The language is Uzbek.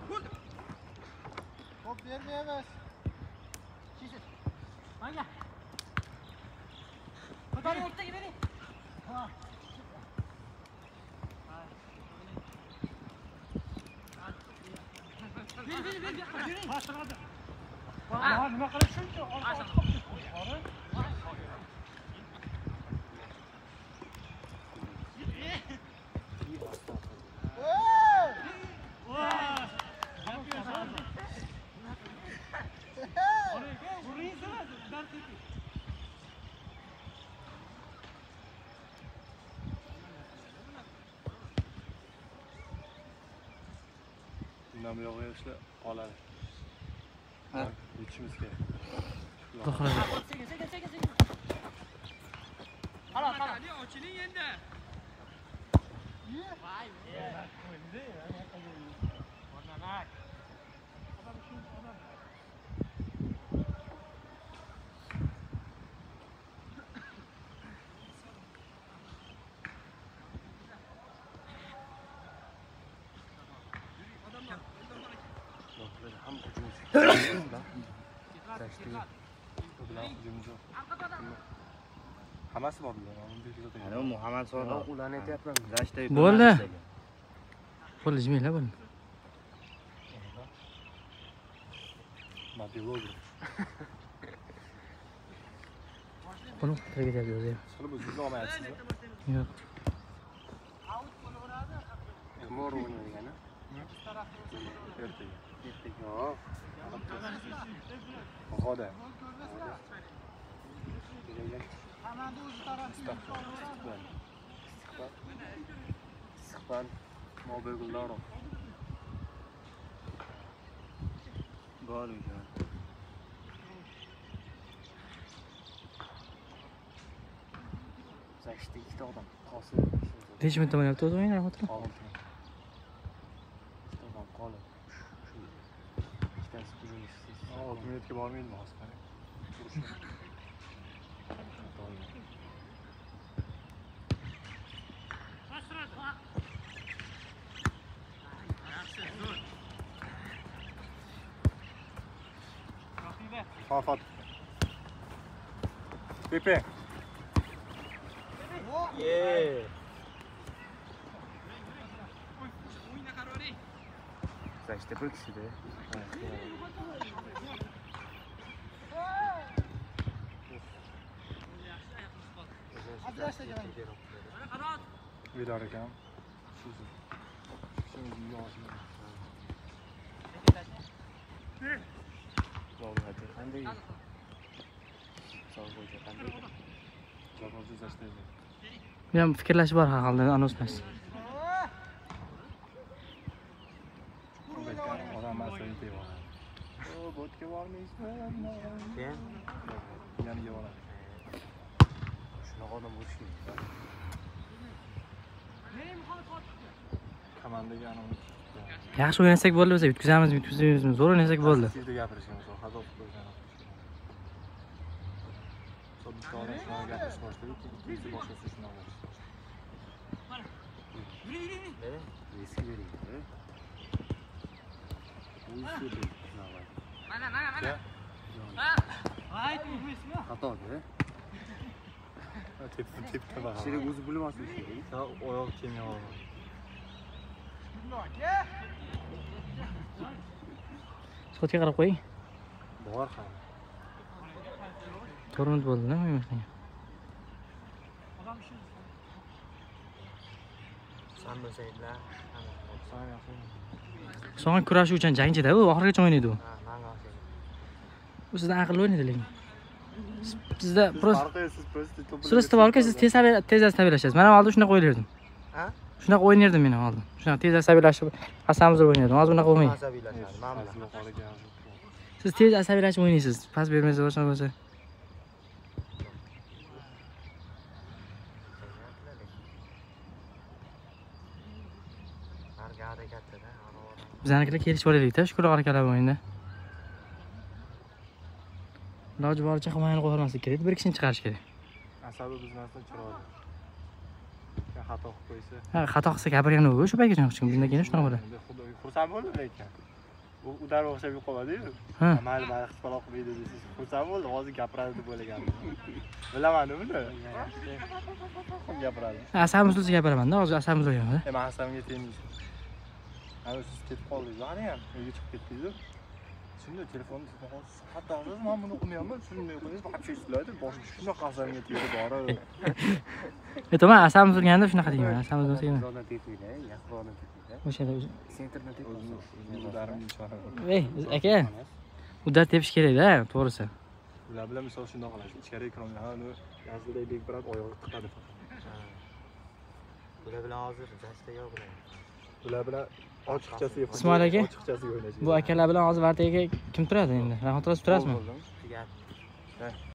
Top vermeyemez. Manga. Ko'tar o'rtaga bering. Ha. Ber. Boshqaradi. Ha, nima qilish shuncha? Bundan bu yoqqa ishlar qoladi. Ha, yetishimiz kerak. Sekin. Hala. Ali ochiling endi. Voy. O'rnanak. Ham hujumchi. Tashkil. Bular hujumchi. Hammasi bor bular. Ana Muhammad Sodiq ularni aytyapman. Zashtay. Bo'ldi. Bo'ldi, jiminglar bo'ldi. Mobilogr. Buni qilib yozaymi? Shuni biz yuza olmayapsizmi? Yo'q. Mor o'ynagani? Ertaga. Yo'q. Xoda. Hamanda o'zi tarafdan. Istiqbal. Mobilogr. Gol uyda. Zashti ikkita odam. Qosim. Necha minut o'ynayapti o'zi o'yin rahmatli? Qolib. Ikkitasi hujumchisiz. 6 minutga bormaydimi hozir? Fafat. Pepe. Ye. Zashtay bir kishida. Vidar ekan. Şimdi yozma. Bo'ladi. Qanday? Sog'ligi qanday? Zavolni zashti. Bu ham fikrlash bor har holda, anosmas. Odam mas'uliyat deyapti. O, botga bormaysizmi? Keyin Yaniga boradi. shunaqa odam bo'lish kerak. Komandaga ana Yaxshi o'ynasak bo'ldi, biz yutkazamiz, zo'r o'ynasak bo'ldi. Sizda gapirishgan bo'lsa, xato qilib qo'ygan. Bitta odam shunga gapirish boshladi, ikkinchisi boshqasi shunga gapirish. Eski bering. Mana. Aytmaysiz-mi? Xatoda. Tepda bor. Shirek o'zi bilmaslik kerak. Sa oyoq kelmay qoldi. Soatga qarab qo'ying. Bor ham. 4 minut bo'ldi-da, o'ynashdan. San bilsanglar. So'ng kurashuvchan jangchida u, oxirigacha o'ynaydi u. Ha, menga o'xshaydi. U sizdan aqlli o'ynaydi lekin. Sizda Siz suristda borki, siz tez asabiylashasiz. Men oldin shunaqa o'ylardim. Ha? Shunaqa o'ynardim men oldin. Shunaqa tez asabiylashib, qasamizga o'ynardim. Hozir bunaqa bo'lmaydi. Asabiylashadi. Mana. Siz tez asabiylashib o'ynaysiz. Pas bermaysiz, boshqa bo'lsa. Argada katta-da. Bizanikilar kelishib olaylik-da, shu kunlar orqalab o'yinda. Iloji boricha himoyani qo'ymaslik kerak, bir kishini chiqarish kerak. Asabi biznesdan chiroyli. Xato qilib qo'ysa. Ha, xato qilsa gapirgan u, shu paytgacha hech kim bundan keyin shunaqa bo'ladi. Xursand bo'ldi lekin. udarga o'xshab yo'q qoladi-yu. Ha. Mayli qilib qolmaydi desiz. Xursand bo'ldim, hozir gapiradi deb o'ylagandim. Bilaman-ku buni. Gapiradi. Asabim uzilsa gapiraman-da, hozir asabim uzilgan-da. Men asabimga tegmaysiz. Ana siz ketib qoldingiz, qani ham uyga chiqib ketdingiz. Shunda telefonni soat hozir men buni o'qimayapman, shunday qo'yingiz, вообще sizlarni boshqa shunaqa asabimga tegdi borib. Aytaman, asabim uzilganda shunaqa deyman. Asabim uzilsa. Zodan tepingda, yaxroqdan tepingda. O'sha yerda. Sentrda teping. Udarimni ishonaman. Ey, aka. Udar tepish kerak-da, to'g'risi. Ular bilan misol shunday qilasiz. Ichkari ekranni uni yazilday bekparab oyog'i tiqadi. Bular bilan hozir jashda yo'q bular. Ular bilan ochiqchasiga Ismoil aka? ochiqchasiga o'ynashadi. Bu akalar bilan hozir vartaga kim turadi endi? Rahmat turasizmi? Tugatdi.